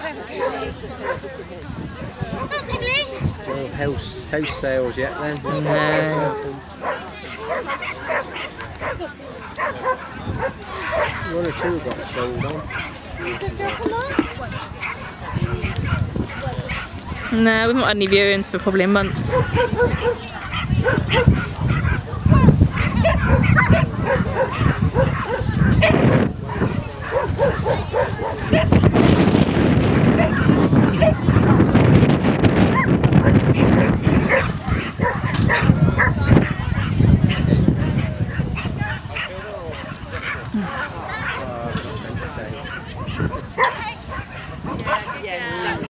No house sales yet then? No. One or two got sold on. No, we've not had any viewings for probably a month.